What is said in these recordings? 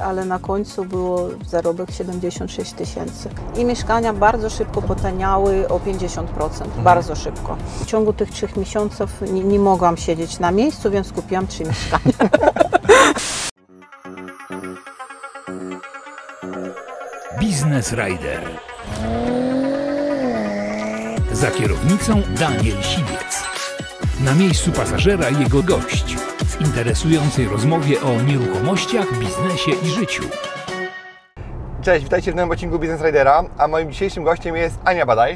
ale na końcu było zarobek 76 tysięcy. I mieszkania bardzo szybko potaniały o 50%, bardzo szybko. W ciągu tych 3 miesięcy nie mogłam siedzieć na miejscu, więc kupiłam 3 mieszkania. Business Rider. Za kierownicą Daniel Siwiec. Na miejscu pasażera jego gość. W interesującej rozmowie o nieruchomościach, biznesie i życiu. Cześć, witajcie w nowym odcinku Business Ridera, a moim dzisiejszym gościem jest Ania Badaj.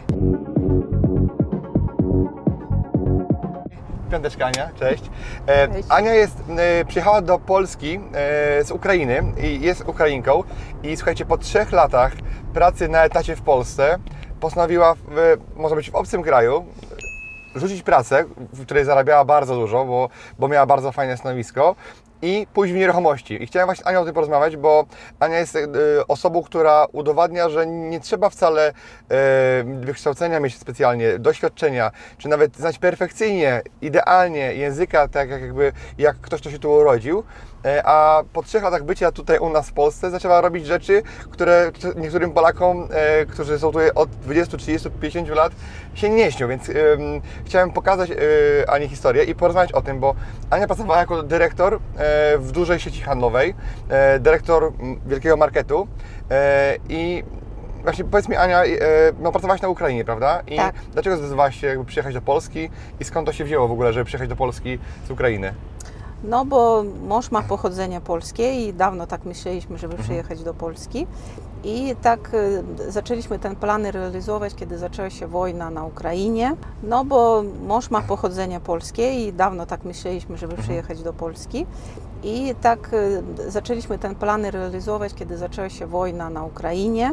Piąteczka Ania, cześć. Cześć. Ania przyjechała do Polski z Ukrainy i jest Ukrainką i słuchajcie, po 3 latach pracy na etacie w Polsce postanowiła, może być w obcym kraju, rzucić pracę, w której zarabiała bardzo dużo, bo miała bardzo fajne stanowisko i pójść w nieruchomości. I chciałem właśnie z Anią o tym porozmawiać, bo Ania jest osobą, która udowadnia, że nie trzeba wcale wykształcenia mieć specjalnie, doświadczenia, czy nawet znać perfekcyjnie, idealnie języka, tak jak ktoś, kto się tu urodził. A po 3 latach bycia tutaj u nas w Polsce zaczęła robić rzeczy, które niektórym Polakom, którzy są tutaj od 20, 30, 50 lat, się nie śnią, więc chciałem pokazać Ani historię i porozmawiać o tym, bo Ania pracowała jako dyrektor w dużej sieci handlowej, dyrektor wielkiego marketu i właśnie powiedz mi, Ania, no pracowałaś na Ukrainie, prawda? I tak. Dlaczego zdecydowałaś się przyjechać do Polski i skąd to się wzięło w ogóle, żeby przyjechać do Polski z Ukrainy? No bo mąż ma pochodzenie polskie i dawno tak myśleliśmy, żeby przyjechać do Polski. I tak zaczęliśmy ten plan realizować, kiedy zaczęła się wojna na Ukrainie. No bo mąż ma pochodzenie polskie i dawno tak myśleliśmy, żeby przyjechać do Polski. I tak zaczęliśmy ten plan realizować, kiedy zaczęła się wojna na Ukrainie.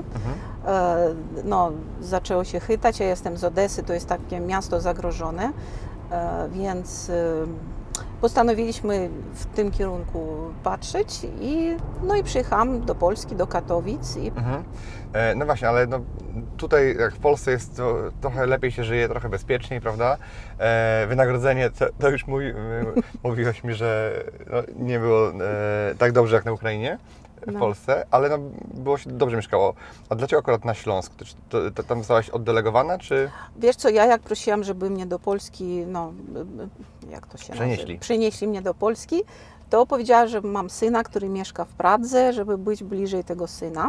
No, zaczęło się chytać, ja jestem z Odessy, to jest takie miasto zagrożone, więc postanowiliśmy w tym kierunku patrzeć i przyjechałam do Polski, do Katowic. No właśnie, ale tutaj jak w Polsce jest trochę lepiej się żyje, trochę bezpieczniej, prawda? Wynagrodzenie, to już mówiłaś mi, że nie było tak dobrze jak na Ukrainie. W Polsce, ale było się dobrze mieszkało. A dlaczego akurat na Śląsk? Tam zostałaś oddelegowana, czy? Wiesz co, ja jak prosiłam, żeby mnie do Polski, jak to się nazywa? Przenieśli mnie do Polski, to powiedziała, że mam syna, który mieszka w Pradze, żeby być bliżej tego syna.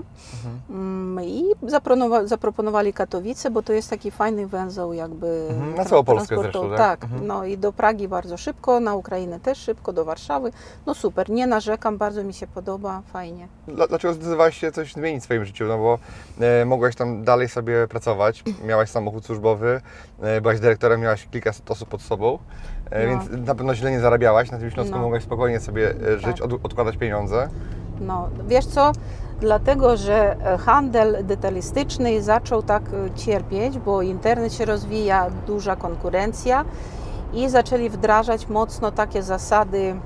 I zaproponowali Katowice, bo to jest taki fajny węzeł jakby na całą Polskę zresztą, tak? Tak, no i do Pragi bardzo szybko, na Ukrainę też szybko, do Warszawy. No super, nie narzekam, bardzo mi się podoba, fajnie. Dlaczego zdecydowałaś się coś zmienić w swoim życiu? No bo mogłaś tam dalej sobie pracować, miałaś samochód służbowy, byłaś dyrektorem, miałaś kilka osób pod sobą, więc na pewno źle nie zarabiałaś, na tym Śląsku mogłaś spokojnie sobie żyć, odkładać pieniądze. No, wiesz co? Dlatego, że handel detalistyczny zaczął tak cierpieć, bo internet się rozwija, duża konkurencja i zaczęli wdrażać mocno takie zasady,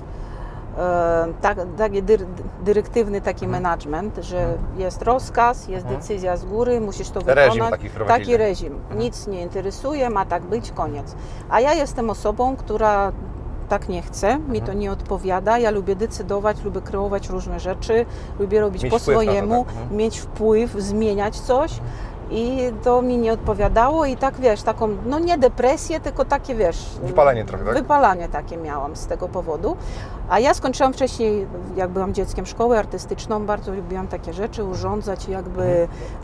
taki dyrektywny taki management, że jest rozkaz, jest decyzja z góry, musisz to wykonać. Taki reżim. Nic nie interesuje, ma tak być, koniec. A ja jestem osobą, która tak nie chce, mi to nie odpowiada, ja lubię decydować, lubię kreować różne rzeczy, lubię robić po swojemu, mieć wpływ, zmieniać coś i to mi nie odpowiadało i tak wiesz, taką, nie depresję, tylko takie wiesz... Wypalenie trochę, tak? Wypalenie takie miałam z tego powodu. A ja skończyłam wcześniej, jak byłam dzieckiem, szkołę artystyczną, bardzo lubiłam takie rzeczy, urządzać jakby,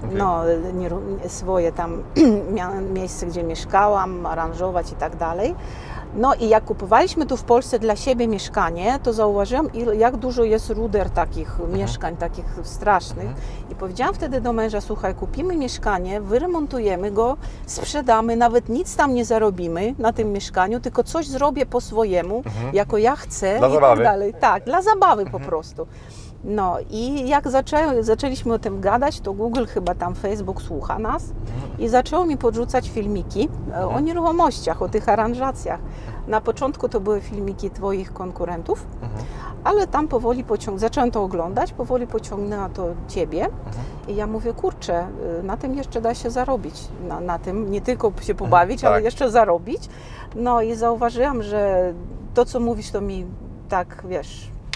swoje tam miejsce, gdzie mieszkałam, aranżować i tak dalej. No i jak kupowaliśmy tu w Polsce dla siebie mieszkanie, to zauważyłam, jak dużo jest ruder takich mieszkań, takich strasznych. I powiedziałam wtedy do męża, słuchaj, kupimy mieszkanie, wyremontujemy go, sprzedamy, nawet nic tam nie zarobimy na tym mieszkaniu, tylko coś zrobię po swojemu, jako ja chcę dla zabawy. Tak dalej. Tak, dla zabawy po prostu. No i jak zaczęliśmy o tym gadać, to Google, chyba tam Facebook słucha nas i zaczęło mi podrzucać filmiki o nieruchomościach, o tych aranżacjach. Na początku to były filmiki Twoich konkurentów, ale tam powoli zacząłem to oglądać, powoli pociągnęła to Ciebie i ja mówię, kurczę, na tym jeszcze da się zarobić, na tym nie tylko się pobawić, ale jeszcze zarobić. No i zauważyłam, że to, co mówisz, to mi tak, wiesz,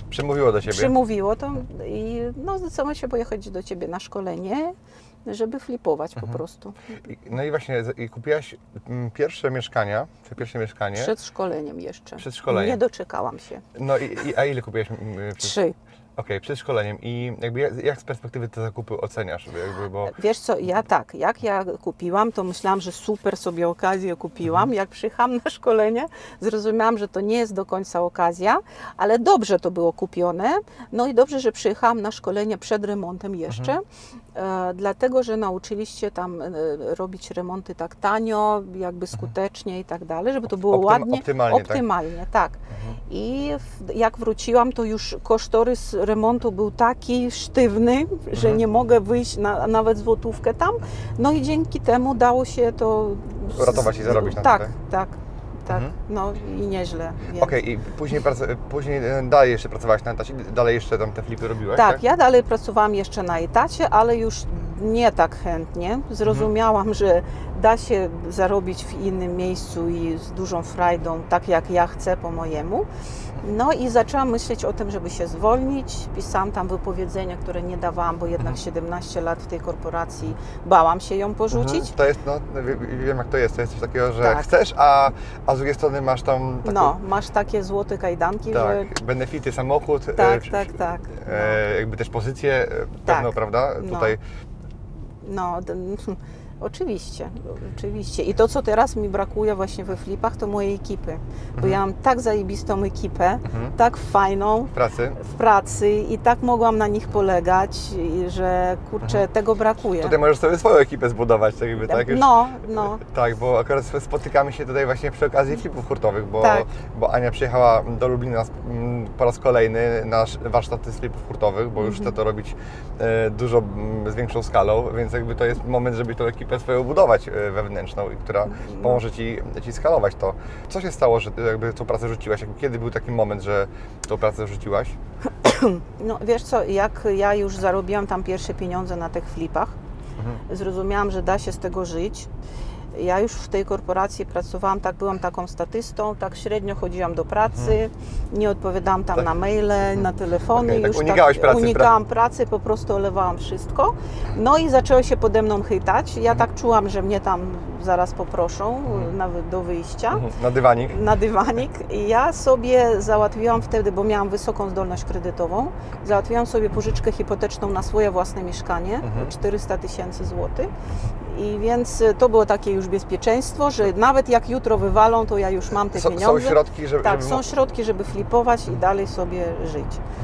Przemówiło do Ciebie? Przymówiło to i no, zdecydowałam się pojechać do Ciebie na szkolenie, żeby flipować po prostu. No i właśnie, kupiłaś pierwsze mieszkanie. Przed szkoleniem jeszcze. Przed szkoleniem. Nie doczekałam się. No a ile kupiłaś? 3. Okej, przed szkoleniem. I jakby jak z perspektywy te zakupy oceniasz? Bo... Wiesz co, jak ja kupiłam, to myślałam, że super sobie okazję kupiłam. Jak przyjechałam na szkolenie, zrozumiałam, że to nie jest do końca okazja, ale dobrze to było kupione. No i dobrze, że przyjechałam na szkolenie przed remontem jeszcze, dlatego, że nauczyliście tam robić remonty tak tanio, jakby skutecznie i tak dalej, żeby to było ładnie, optymalnie, tak. I jak wróciłam, to już kosztorys remontu był taki sztywny, że nie mogę wyjść nawet złotówkę tam. No i dzięki temu dało się to uratować i zarobić na tak, tak. No i nieźle. Okej, i później dalej jeszcze pracowałaś na etacie, dalej jeszcze tam te flipy robiłaś? Tak, ja dalej pracowałam jeszcze na etacie, ale już nie tak chętnie. Zrozumiałam, że da się zarobić w innym miejscu i z dużą frajdą, tak jak ja chcę po mojemu. No i zaczęłam myśleć o tym, żeby się zwolnić. Pisałam tam wypowiedzenia, które nie dawałam, bo jednak 17 lat w tej korporacji bałam się ją porzucić. To jest, no wiem jak to jest coś takiego, że chcesz, a z drugiej strony masz tam taką... No, masz takie złote kajdanki, że... benefity, samochód, tak. Jakby też pozycję pewną, prawda? Tutaj... Oczywiście. I to, co teraz mi brakuje właśnie we flipach, to mojej ekipy. Bo ja mam tak zajebistą ekipę, tak fajną w pracy i tak mogłam na nich polegać, że kurczę, tego brakuje. Tutaj możesz sobie swoją ekipę zbudować, tak jakby, tak? Już, Tak, bo akurat spotykamy się tutaj właśnie przy okazji flipów hurtowych, bo Ania przyjechała do Lublina po raz kolejny na warsztaty z flipów hurtowych, bo już chce to robić dużo z większą skalą, więc jakby to jest moment, żeby tą ekipę swoją budować wewnętrzną, która pomoże Ci skalować to. Co się stało, że jakby tą pracę rzuciłaś? Kiedy był taki moment, że tą pracę rzuciłaś? No wiesz co, jak ja już zarobiłam tam pierwsze pieniądze na tych flipach, zrozumiałam, że da się z tego żyć. Ja już w tej korporacji pracowałam, byłam taką statystą, tak średnio chodziłam do pracy, nie odpowiadałam tam na maile, na telefony, już unikałam pracy, po prostu olewałam wszystko. No i zaczęło się pode mną chytać. Ja tak czułam, że mnie tam zaraz poproszą nawet do wyjścia. Na dywanik. I ja sobie załatwiłam wtedy, bo miałam wysoką zdolność kredytową, załatwiłam sobie pożyczkę hipoteczną na swoje własne mieszkanie, 400 000 złotych. I więc to było takie już bezpieczeństwo, że nawet jak jutro wywalą, to ja już mam te pieniądze. Są środki, są środki, żeby flipować i dalej sobie żyć.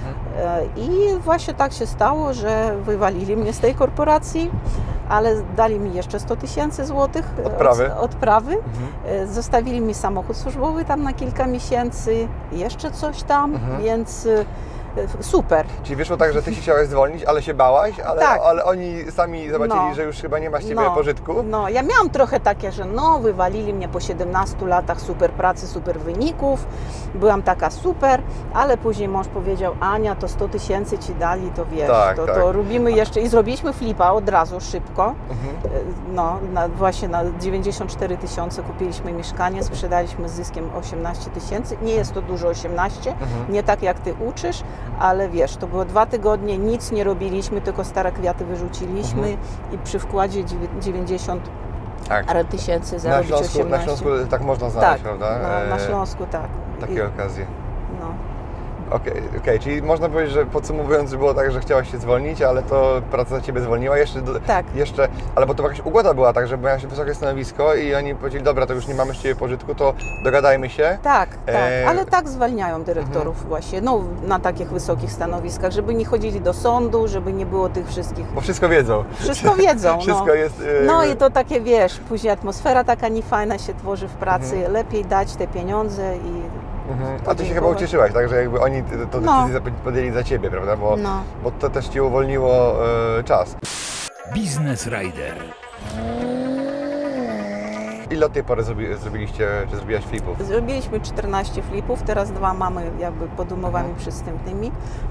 I właśnie tak się stało, że wywalili mnie z tej korporacji, ale dali mi jeszcze 100 000 złotych odprawy. Zostawili mi samochód służbowy tam na kilka miesięcy, jeszcze coś tam, więc... Super. Czyli wyszło tak, że Ty się chciałaś zwolnić, ale się bałaś, ale oni sami zobaczyli, że już chyba nie ma z Ciebie pożytku? No, ja miałam trochę takie, że wywalili mnie po 17 latach super pracy, super wyników, byłam taka super, ale później mąż powiedział, Ania, to 100 000 Ci dali, to wiesz, to robimy jeszcze i zrobiliśmy flipa od razu, szybko. Właśnie na 94 000 kupiliśmy mieszkanie, sprzedaliśmy z zyskiem 18 000, nie jest to dużo 18, nie tak jak Ty uczysz, ale wiesz, to było 2 tygodnie, nic nie robiliśmy, tylko stare kwiaty wyrzuciliśmy i przy wkładzie 90 tysięcy zarobić 18. Na Śląsku tak można znaleźć, prawda? Na Śląsku tak. Takie okazje. Okej, czyli można powiedzieć, że podsumowując, że było tak, że chciałaś się zwolnić, ale to praca za Ciebie zwolniła jeszcze, ale bo to jakaś ugoda była tak, że miałaś wysokie stanowisko i oni powiedzieli, dobra, to już nie mamy z Ciebie pożytku, to dogadajmy się. Tak, ale tak zwalniają dyrektorów właśnie, na takich wysokich stanowiskach, żeby nie chodzili do sądu, żeby nie było tych wszystkich... Bo wszystko wiedzą. Wszystko wiedzą, Wszystko jest... i to takie, wiesz, później atmosfera taka niefajna się tworzy w pracy, lepiej dać te pieniądze i... A Ty się chyba ucieszyłaś, tak, że jakby oni to decyzję podjęli za Ciebie, prawda? Bo to też Ci uwolniło czas. Biznes Rider. Ile od tej pory zrobiłaś flipów? Zrobiliśmy 14 flipów, teraz 2 mamy jakby pod umowami przystępnymi.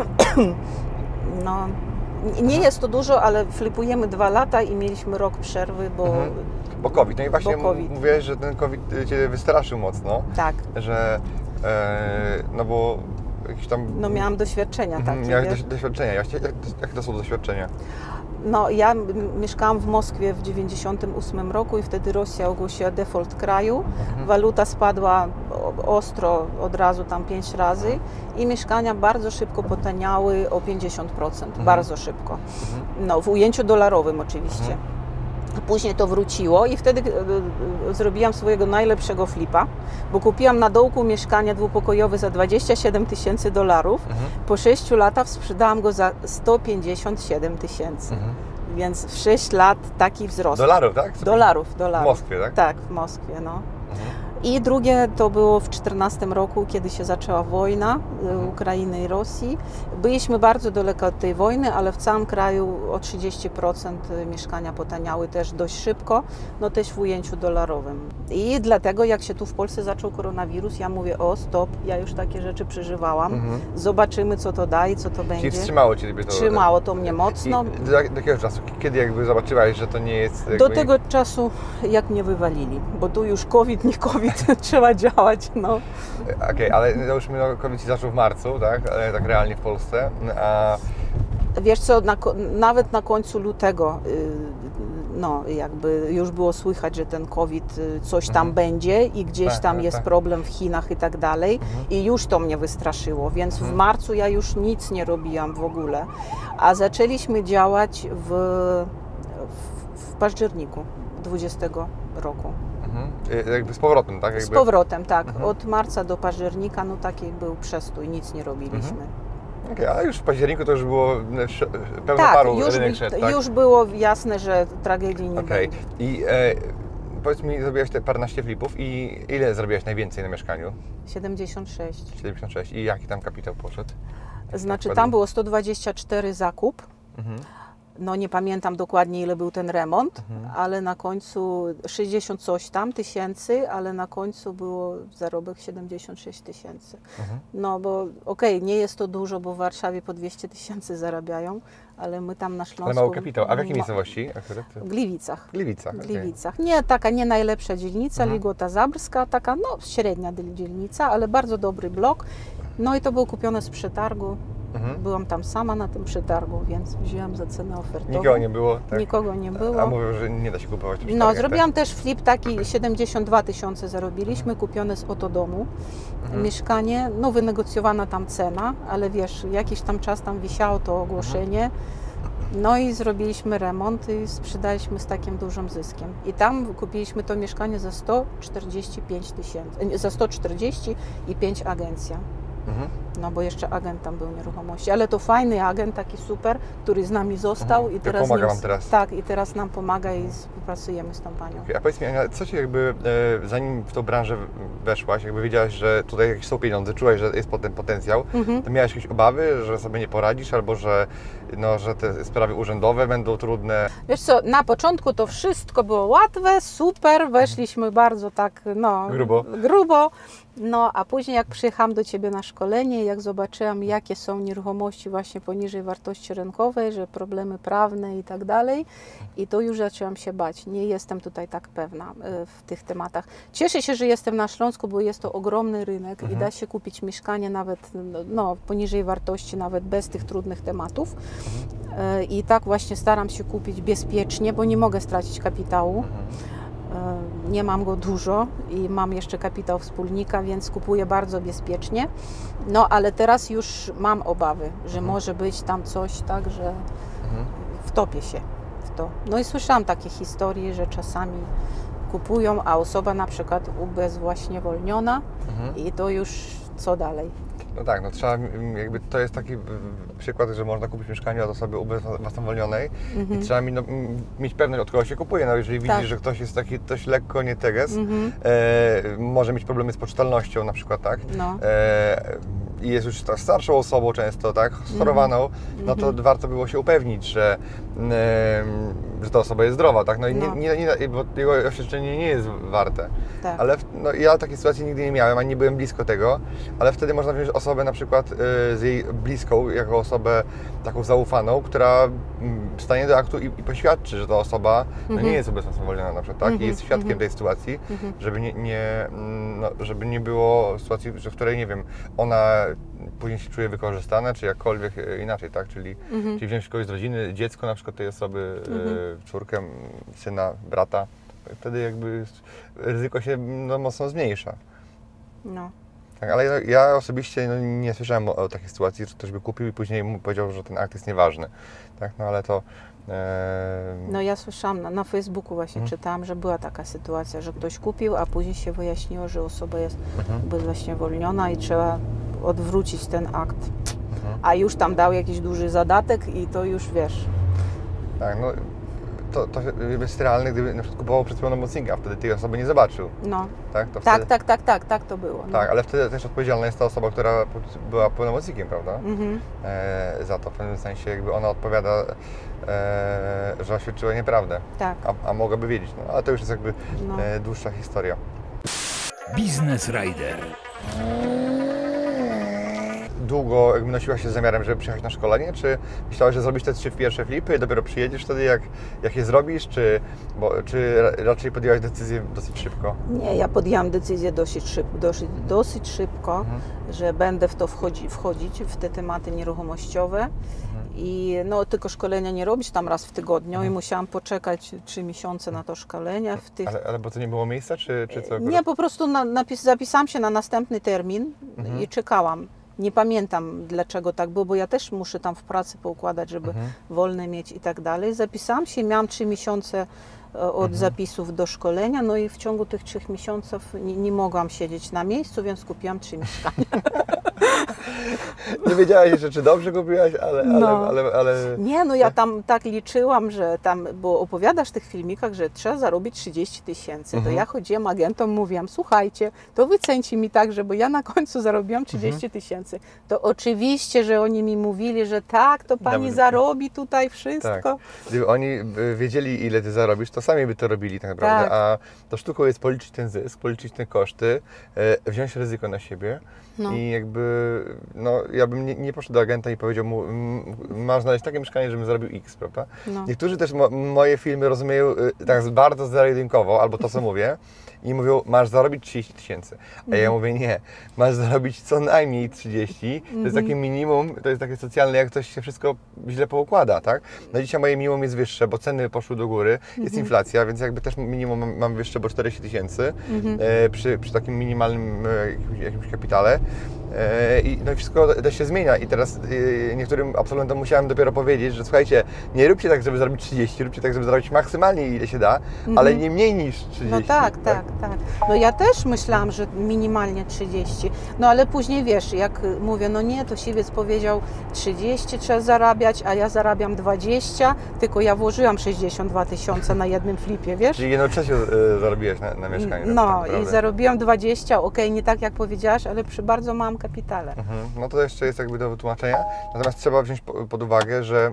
Nie jest to dużo, ale flipujemy 2 lata i mieliśmy rok przerwy, bo COVID. No i właśnie mówiłeś, że ten COVID Cię wystraszył mocno. Tak. Że, bo jakieś tam... No miałam doświadczenia takie, Miałeś wiesz? doświadczenia. Jak to są doświadczenia? No ja mieszkałam w Moskwie w 1998 roku i wtedy Rosja ogłosiła default kraju. Waluta spadła ostro od razu tam 5 razy i mieszkania bardzo szybko potaniały o 50%, bardzo szybko. No w ujęciu dolarowym oczywiście. Później to wróciło i wtedy zrobiłam swojego najlepszego flipa, bo kupiłam na dołku mieszkanie dwupokojowe za $27 000. Po 6 latach sprzedałam go za 157 000. Więc w 6 lat taki wzrost. Dolarów, tak? Dolarów. W Moskwie, tak? Tak, w Moskwie, no. I drugie to było w 2014 roku, kiedy się zaczęła wojna Ukrainy i Rosji. Byliśmy bardzo daleko od tej wojny, ale w całym kraju o 30% mieszkania potaniały też dość szybko, no też w ujęciu dolarowym. I dlatego jak się tu w Polsce zaczął koronawirus, ja mówię, o stop, ja już takie rzeczy przeżywałam, zobaczymy co to da i co to będzie. Czyli wstrzymało Ciebie to? Trzymało to mnie mocno. I do jakiego czasu? Kiedy jakby zobaczyłaś, że to nie jest... Jakby... Do tego czasu, jak mnie wywalili, bo tu już COVID, nie COVID, trzeba działać, no. Okej, ale załóżmy, no, COVID się zaczął w marcu, tak? Tak realnie w Polsce, a... Wiesz co, nawet na końcu lutego, no jakby już było słychać, że ten COVID coś tam będzie i gdzieś tam jest problem w Chinach i tak dalej i już to mnie wystraszyło, więc w marcu ja już nic nie robiłam w ogóle, a zaczęliśmy działać w październiku 2020 roku. Jakby z powrotem, tak? Jakby... Z powrotem, tak. Od marca do października, no taki był przestój, nic nie robiliśmy. Okej, ale już w październiku to już było pełno paru rynek szedł, tak? Już było jasne, że tragedii nie będzie. I powiedz mi, zrobiłaś te paręnaście flipów i ile zrobiłaś najwięcej na mieszkaniu? 76. 76. I jaki tam kapitał poszedł? Znaczy tam było 124 zakup. No nie pamiętam dokładnie ile był ten remont, ale na końcu 60 coś tam tysięcy, ale na końcu było zarobek 76 000. No bo okej, nie jest to dużo, bo w Warszawie po 200 000 zarabiają, ale my tam na Śląsku... Ale mały kapitał. A w jakiej miejscowości akurat? W Gliwicach. Gliwicach, Gliwicach. Nie, taka nie najlepsza dzielnica, Ligota Zabrska, taka no średnia dzielnica, ale bardzo dobry blok. No i to było kupione z przetargu. Byłam tam sama na tym przetargu, więc wzięłam za cenę ofertową. Nikogo nie było? Tak? Nikogo nie było. A mówią, że nie da się kupować w No, zrobiłam też flip taki, 72 000 zarobiliśmy, kupione z oto domu. Mieszkanie, no wynegocjowana tam cena, ale wiesz, jakiś tam czas tam wisiało to ogłoszenie. No i zrobiliśmy remont i sprzedaliśmy z takim dużym zyskiem. I tam kupiliśmy to mieszkanie za 145 000, za 140 i 5 agencja. No bo jeszcze agent tam był nieruchomości, ale to fajny agent, taki super, który z nami został i teraz, pomaga wam teraz. Tak, i teraz nam pomaga i współpracujemy z tą panią. A powiedz mi, Ania, co Ci jakby, zanim w tą branżę weszłaś, jakby wiedziałaś, że tutaj jakieś są pieniądze, czułaś, że jest ten potencjał, to miałaś jakieś obawy, że sobie nie poradzisz, albo że, no, że te sprawy urzędowe będą trudne? Wiesz co, na początku to wszystko było łatwe, super, weszliśmy bardzo tak, no... Grubo. No, a później jak przyjechałam do Ciebie na szkolenie, jak zobaczyłam, jakie są nieruchomości właśnie poniżej wartości rynkowej, że problemy prawne i tak dalej, i to już zaczęłam się bać. Nie jestem tutaj tak pewna w tych tematach. Cieszę się, że jestem na Śląsku, bo jest to ogromny rynek i da się kupić mieszkanie nawet no, poniżej wartości, nawet bez tych trudnych tematów. I tak właśnie staram się kupić bezpiecznie, bo nie mogę stracić kapitału. Nie mam go dużo i mam jeszcze kapitał wspólnika, więc kupuję bardzo bezpiecznie. No ale teraz już mam obawy, że może być tam coś tak, że wtopię się w to. No i słyszałam takie historie, że czasami kupują, a osoba na przykład ubezwłasnewolniona i to już co dalej? No tak, no trzeba, jakby to jest taki przykład, że można kupić mieszkanie od osoby ubezwłasnowolnionej i trzeba mieć pewność, od kogo się kupuje. No jeżeli widzisz, że ktoś jest taki dość lekko nieteges, może mieć problemy z poczytalnością na przykład, tak? No. I jest już starszą osobą często, tak? Schorowaną, no to warto było się upewnić, że ta osoba jest zdrowa, tak? No i bo jego oświadczenie nie jest warte. Tak. Ale no, ja takiej sytuacji nigdy nie miałem, ani nie byłem blisko tego, ale wtedy można wziąć osobę na przykład z jej bliską, jako osobę taką zaufaną, która stanie do aktu i poświadczy, że ta osoba no, nie jest ubezwłasnowolniona na przykład, tak? I jest świadkiem tej sytuacji, żeby żeby nie było sytuacji, w której, nie wiem, ona później się czuje wykorzystane, czy jakkolwiek inaczej, tak? Czyli wziąć kogoś z rodziny, dziecko na przykład tej osoby, córkę, syna, brata, wtedy jakby ryzyko się mocno zmniejsza. No. Tak, ale ja osobiście nie słyszałem o takiej sytuacji, że ktoś by kupił i później mu powiedział, że ten akt jest nieważny. Tak, no ale to... No ja słyszałam, na Facebooku właśnie czytałam, że była taka sytuacja, że ktoś kupił, a później się wyjaśniło, że osoba jest właśnie zwolniona i trzeba odwrócić ten akt. A już tam dał jakiś duży zadatek i to już wiesz. Tak, no to jest realne, gdyby na przykład kupował przed pełnomocnika, wtedy tej osoby nie zobaczył. No. Tak, to Tak, wtedy... tak to było. No. Tak, ale wtedy też odpowiedzialna jest ta osoba, która była pełnomocnikiem, prawda? Za to w pewnym sensie jakby ona odpowiada, że oświadczyła nieprawdę. Tak. A mogłaby wiedzieć, no ale to już jest jakby dłuższa historia. Biznes Rider. Długo jakby nosiłaś się z zamiarem, żeby przyjechać na szkolenie, czy myślałaś, że zrobisz te 3 pierwsze flipy i dopiero przyjedziesz wtedy, jak je zrobisz, czy raczej podjęłaś decyzję dosyć szybko? Nie, ja podjęłam decyzję dosyć szybko, że będę w to wchodzić, w te tematy nieruchomościowe. I no, tylko szkolenia nie robić tam raz w tygodniu i musiałam poczekać 3 miesiące na to szkolenie. Ale bo to nie było miejsca, czy co? Nie, po prostu zapisałam się na następny termin i czekałam. Nie pamiętam dlaczego tak było, bo ja też muszę tam w pracy poukładać, żeby wolne mieć i tak dalej. Zapisałam się, miałam 3 miesiące od zapisów do szkolenia, no i w ciągu tych 3 miesięcy nie mogłam siedzieć na miejscu, więc kupiłam 3 mieszkania. Nie wiedziałaś jeszcze, czy dobrze kupiłaś, ale... Nie, no ja tam tak liczyłam, że tam, bo opowiadasz w tych filmikach, że trzeba zarobić 30 000. To ja chodziłam agentom, mówiłam, słuchajcie, to wycencie mi tak, bo ja na końcu zarobiłam 30 000. To oczywiście, że oni mi mówili, że tak, to pani zarobi tutaj wszystko. Tak. Gdyby oni wiedzieli, ile ty zarobisz, to sami by to robili tak naprawdę, a to sztuką jest policzyć ten zysk, policzyć te koszty, wziąć ryzyko na siebie i jakby, no ja bym nie poszedł do agenta i powiedział mu, masz znaleźć takie mieszkanie, żebym zarobił X, prawda? No. Niektórzy też moje filmy rozumieją tak bardzo zero-jedynkowo, albo to, co mówię, i mówią, masz zarobić 30 000. A ja mówię, nie, masz zarobić co najmniej 30. To jest takie minimum, to jest takie socjalne, jak ktoś się wszystko źle poukłada, tak? No dzisiaj moje minimum jest wyższe, bo ceny poszły do góry, jest inflacja, więc jakby też minimum mam wyższe, bo 40 000 przy takim minimalnym jakimś kapitale. No i wszystko też się zmienia i teraz niektórym absolwentom musiałem dopiero powiedzieć, że słuchajcie, nie róbcie tak, żeby zarobić 30, róbcie tak, żeby zarobić maksymalnie ile się da, ale nie mniej niż 30. No tak. No ja też myślałam, że minimalnie 30, no ale później wiesz, jak mówię, no nie, to siwiec powiedział 30 trzeba zarabiać, a ja zarabiam 20, tylko ja włożyłam 62 000 na jednym flipie, wiesz? Czyli 1/3 zarobiłaś na mieszkanie. No tak i zarobiłam 20, okej, nie tak jak powiedziałaś, ale przy bardzo małym kapitale. No to jeszcze jest jakby do wytłumaczenia, natomiast trzeba wziąć pod uwagę, że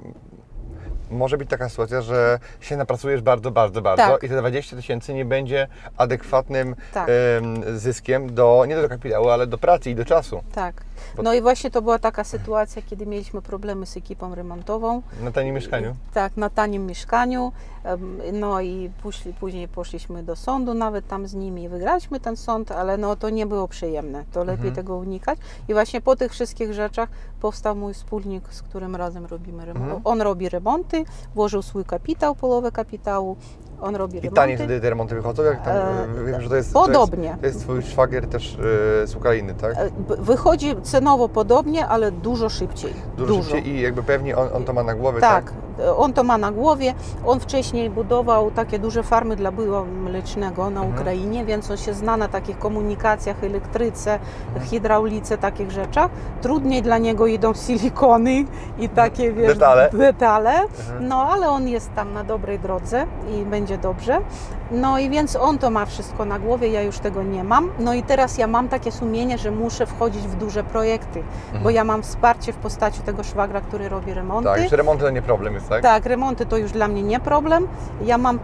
może być taka sytuacja, że się napracujesz bardzo i te 20 000 nie będzie adekwatnym zyskiem nie do kapitału, ale do pracy i do czasu. Tak. No i właśnie to była taka sytuacja, kiedy mieliśmy problemy z ekipą remontową. Na tanim mieszkaniu? Tak, na tanim mieszkaniu. No i później poszliśmy do sądu nawet tam z nimi. Wygraliśmy ten sąd, ale no to nie było przyjemne. To lepiej tego unikać. I właśnie po tych wszystkich rzeczach powstał mój wspólnik, z którym razem robimy remont. On robi remonty, włożył swój kapitał, połowę kapitału. On robi remonty. I taniej wtedy te remonty wychodzą? Jak tam, wiem, że to jest, podobnie. To jest twój szwagier też z Ukrainy, tak? Wychodzi cenowo podobnie, ale dużo szybciej. Dużo szybciej i jakby pewnie on to ma na głowie, tak? Tak, on to ma na głowie. On wcześniej budował takie duże farmy dla była mlecznego na Ukrainie, więc on się zna na takich komunikacjach, elektryce, hydraulice, takich rzeczach. Trudniej dla niego idą silikony i takie, wiesz, detale. No, ale on jest tam na dobrej drodze i będzie dobrze. No i więc on to ma wszystko na głowie, ja już tego nie mam. No i teraz ja mam takie sumienie, że muszę wchodzić w duże projekty, bo ja mam wsparcie w postaci tego szwagra, który robi remonty. Tak, już remonty to nie problem jest, tak? Tak, remonty to już dla mnie nie problem. Ja mam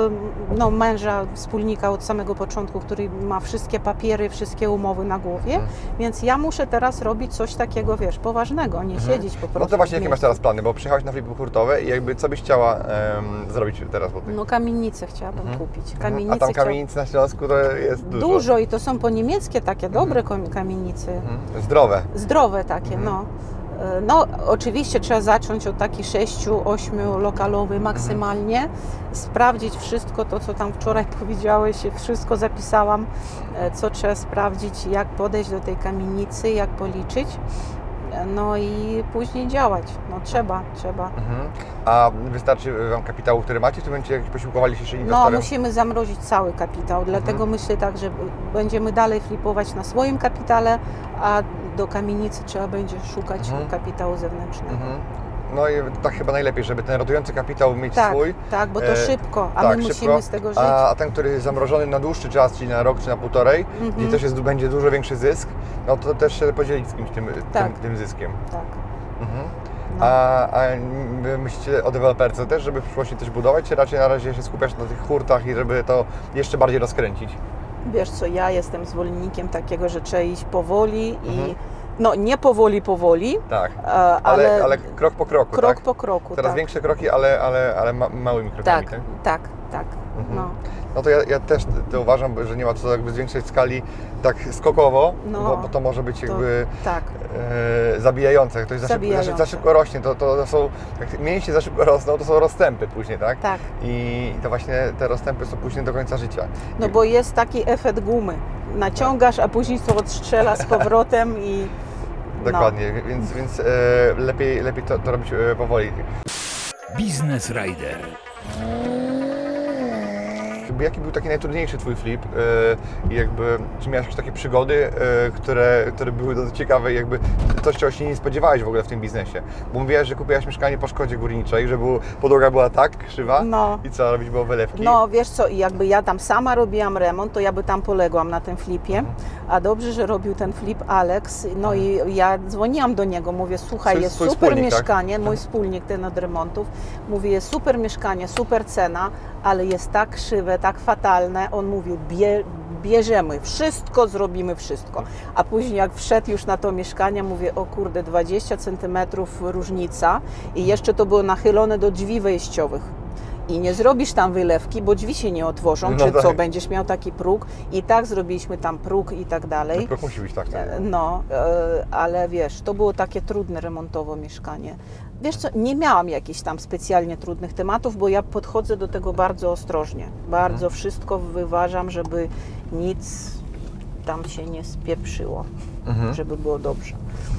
męża, wspólnika od samego początku, który ma wszystkie papiery, wszystkie umowy na głowie, więc ja muszę teraz robić coś takiego, wiesz, poważnego, nie siedzieć po prostu. No to właśnie jakie masz teraz plany, bo przyjechałaś na flipy hurtowe i jakby co byś chciała zrobić teraz po tych? No kamienicę chciałabym kupić. kupić. A Kamienicy tam kamienic na Śląsku to jest dużo. dużo i to są po niemieckie takie dobre kamienice. Zdrowe. Zdrowe takie, no. No, oczywiście trzeba zacząć od takich 6-8 lokalowy maksymalnie, sprawdzić wszystko to, co tam wczoraj powiedziałeś, wszystko zapisałam, co trzeba sprawdzić, jak podejść do tej kamienicy, jak policzyć, no i później działać. No trzeba. A wystarczy Wam kapitału, który macie, czy będziecie jakiś posiłkowali się jeszcze No, inwestorem? musimy zamrozić cały kapitał, dlatego myślę tak, że będziemy dalej flipować na swoim kapitale, a do kamienicy trzeba będzie szukać kapitału zewnętrznego. No i tak chyba najlepiej, żeby ten rotujący kapitał mieć Tak, swój. tak, bo to szybko, a tak, my musimy szybko, z tego żyć. a ten, który jest zamrożony na dłuższy czas, czyli na rok czy na półtorej, gdzie też będzie dużo większy zysk, no to też się podzielić z kimś tym zyskiem. Tak. No. A wy myślicie o deweloperce też, żeby w przyszłości coś budować, czy raczej na razie się skupiasz na tych hurtach i żeby to jeszcze bardziej rozkręcić? Wiesz co, ja jestem zwolennikiem takiego, że trzeba iść powoli i no nie powoli, tak, ale krok po kroku, krok tak? po kroku. Coraz tak. większe kroki, ale małymi krokami, tak? Tak. No. No to ja też to uważam, że nie ma co jakby zwiększać skali tak skokowo, No, bo to może być jakby tak. zabijające. Jak ktoś Zabijające. za szybko rośnie, to są, jak mięśnie za szybko rosną, to są rozstępy później, tak? Tak. I to właśnie te rozstępy są później do końca życia. No bo jest taki efekt gumy. Naciągasz, a później to odstrzela z powrotem i... Dokładnie, więc lepiej to robić powoli. Biznes Rider. Jaki był taki najtrudniejszy Twój flip i jakby, czy miałeś jakieś takie przygody, które były dosyć ciekawe i jakby coś, czego się nie spodziewałeś w ogóle w tym biznesie? Bo mówiłaś, że kupiłaś mieszkanie po szkodzie górniczej, że podłoga była tak krzywa i co, robić było wylewki? No wiesz co, i jakby ja tam sama robiłam remont, to ja by tam poległam na tym flipie, a dobrze, że robił ten flip Alex, no i ja dzwoniłam do niego, mówię, słuchaj, jest super mieszkanie, mój wspólnik ten od remontów, mówię, jest super mieszkanie, super cena, ale jest tak krzywe, tak fatalne, on mówił, bierzemy wszystko, zrobimy wszystko. A później jak wszedł już na to mieszkanie, mówię, o kurde, 20 cm różnica i jeszcze to było nachylone do drzwi wejściowych. I nie zrobisz tam wylewki, bo drzwi się nie otworzą, czy co, będziesz miał taki próg. I tak zrobiliśmy tam próg i tak dalej. Próg musi być tak. No, ale wiesz, to było takie trudne remontowo mieszkanie. Wiesz co, nie miałam jakichś tam specjalnie trudnych tematów, bo ja podchodzę do tego bardzo ostrożnie. Bardzo wszystko wyważam, żeby nic tam się nie spieprzyło, żeby było dobrze.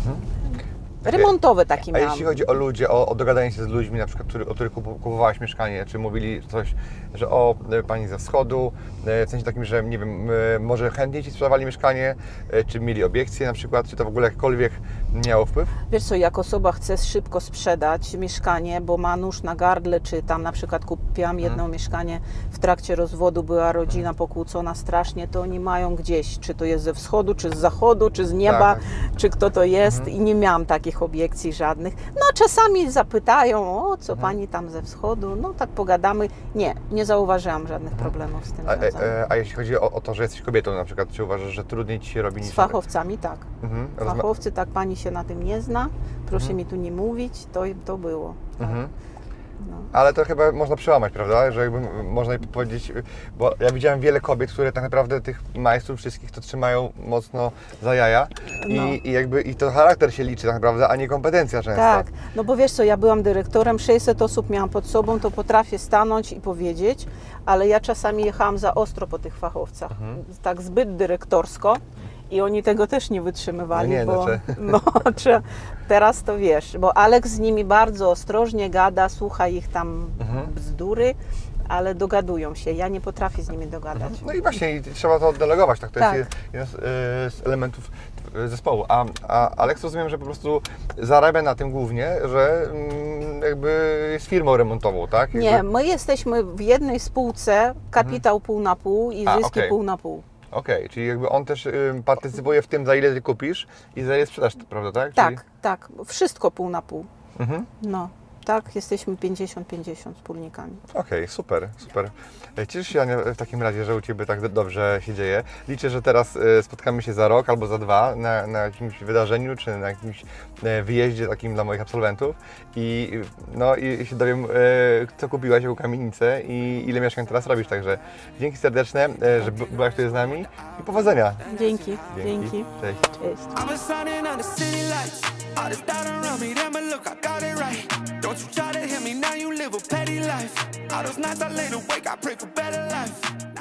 Remontowe takie miałam. A jeśli chodzi o ludzi, o dogadanie się z ludźmi, na przykład, o których kupowałaś mieszkanie, czy mówili coś, że o, pani ze wschodu, w sensie takim, że nie wiem, może chętniej Ci sprzedawali mieszkanie, czy mieli obiekcje na przykład, czy to w ogóle jakkolwiek miało wpływ? Wiesz co, jak osoba chce szybko sprzedać mieszkanie, bo ma nóż na gardle, czy tam na przykład kupiłam jedno mieszkanie, w trakcie rozwodu była rodzina pokłócona strasznie, to oni mają gdzieś, czy to jest ze wschodu, czy z zachodu, czy z nieba, czy kto to jest i nie miałam takich obiekcji żadnych. No czasami zapytają, o co pani tam ze wschodu, no tak pogadamy. Nie zauważyłam żadnych problemów z tym związanych. A jeśli chodzi o to, że jesteś kobietą na przykład, czy uważasz, że trudniej Ci się robi niż... Z fachowcami tak. Fachowcy tak, pani się na tym nie zna, proszę mi tu nie mówić, to było. Tak. No. Ale to chyba można przełamać, prawda? Że jakby można powiedzieć, bo ja widziałem wiele kobiet, które tak naprawdę tych majstrów wszystkich to trzymają mocno za jaja i to charakter się liczy tak naprawdę, a nie kompetencja często. Tak, no bo wiesz co, ja byłam dyrektorem, 600 osób miałam pod sobą, to potrafię stanąć i powiedzieć, ale ja czasami jechałam za ostro po tych fachowcach, tak zbyt dyrektorsko. I oni tego też nie wytrzymywali, bo teraz to wiesz, bo Alex z nimi bardzo ostrożnie gada, słucha ich tam bzdury, ale dogadują się. Ja nie potrafię z nimi dogadać. No i właśnie trzeba to delegować, tak? To jest jeden z elementów zespołu. A Alex, rozumiem, że po prostu zarabia na tym głównie, że jakby jest firmą remontową, tak? Nie, my jesteśmy w jednej spółce, kapitał pół na pół i zyski pół na pół. Okej, czyli jakby on też partycypuje w tym, za ile Ty kupisz i za ile sprzedasz, prawda, tak? Tak, wszystko pół na pół. No. Tak, jesteśmy 50-50 wspólnikami. Okej, super, super. Cieszę się, Ania, w takim razie, że u Ciebie tak dobrze się dzieje. Liczę, że teraz spotkamy się za rok albo za dwa na jakimś wydarzeniu, czy na jakimś wyjeździe takim dla moich absolwentów i się dowiem, co kupiłaś u kamienicę i ile mieszkań teraz robisz. Także dzięki serdeczne, że byłaś tutaj z nami i powodzenia. Dzięki. Cześć. All this doubt around me, damn it, look, I got it right. Don't you try to hit me, now you live a petty life. All those nights I laid awake, I pray for better life.